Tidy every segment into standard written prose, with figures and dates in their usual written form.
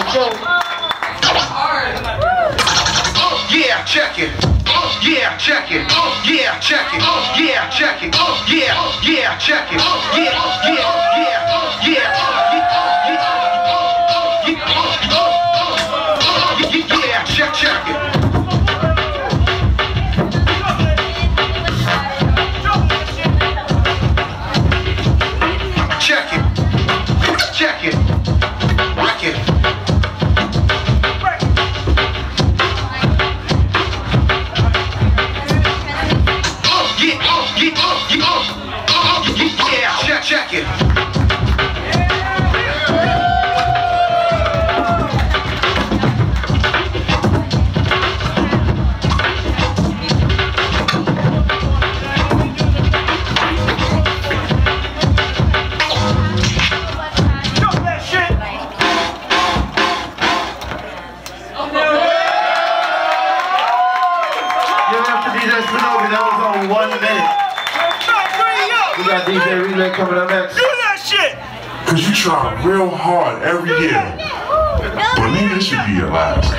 Yeah, check it. Yeah, check it. Yeah, check it. Yeah, check it. Yeah, check it. Yeah, check it. Check it. Check it. Rock it. Yeah, check it. That was on 1 minute. We got DJ Relay coming up next. Do that shit! Cause you try real hard every year. But maybe this should be your last.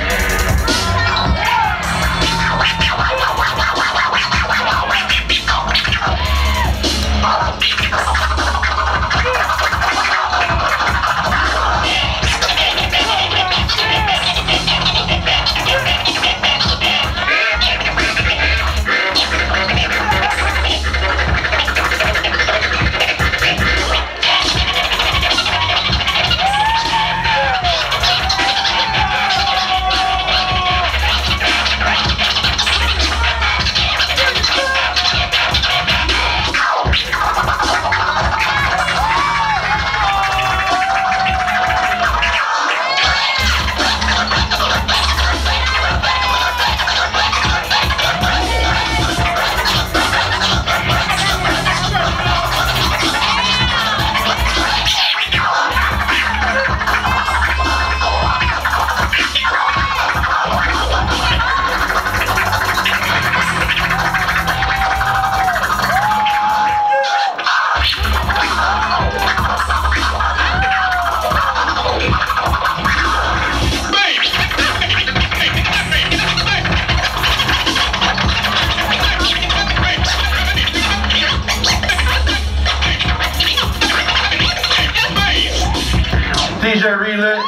DJ Relay.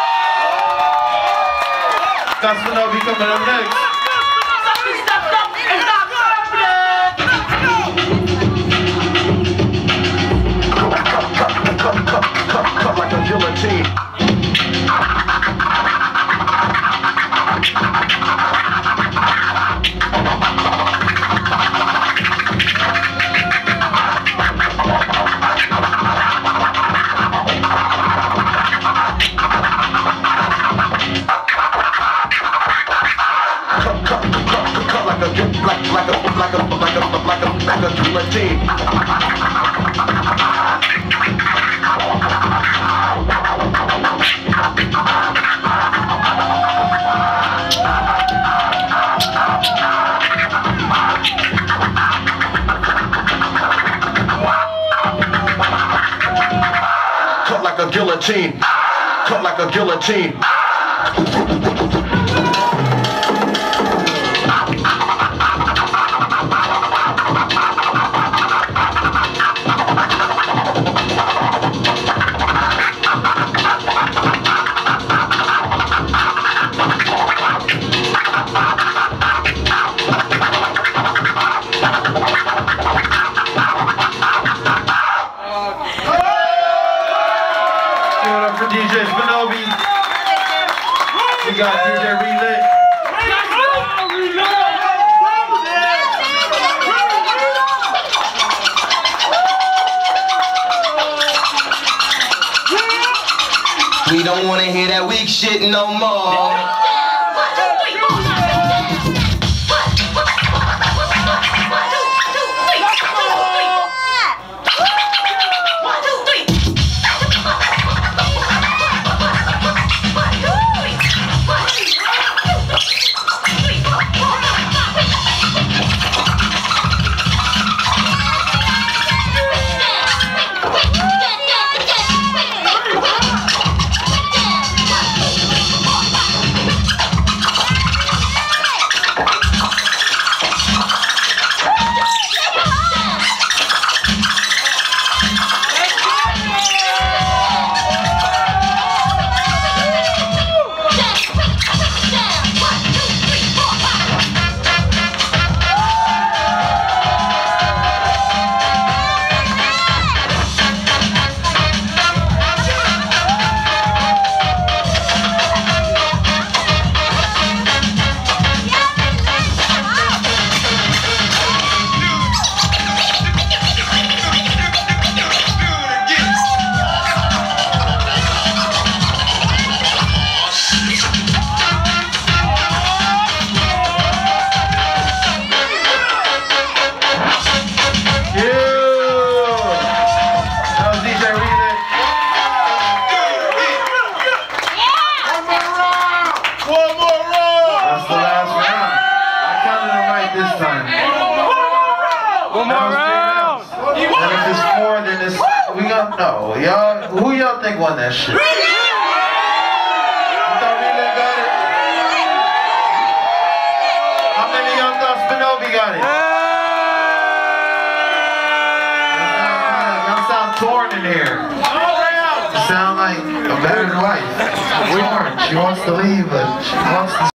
Gaspinovi coming up next. Cut like a guillotine. Like a guillotine. Cut like a guillotine. Cut like a guillotine. For DJ Spinobi. We got DJ Relay. We don't wanna hear that weak shit no more. One more round. And if it's 4, then it's we gonna know. Y'all, who y'all think won that shit? You thought Relay got it? How many of y'all thought Spinobi got it? Y'all sound torn in here. You sound like a battered wife. Torn. She wants to leave, but she wants to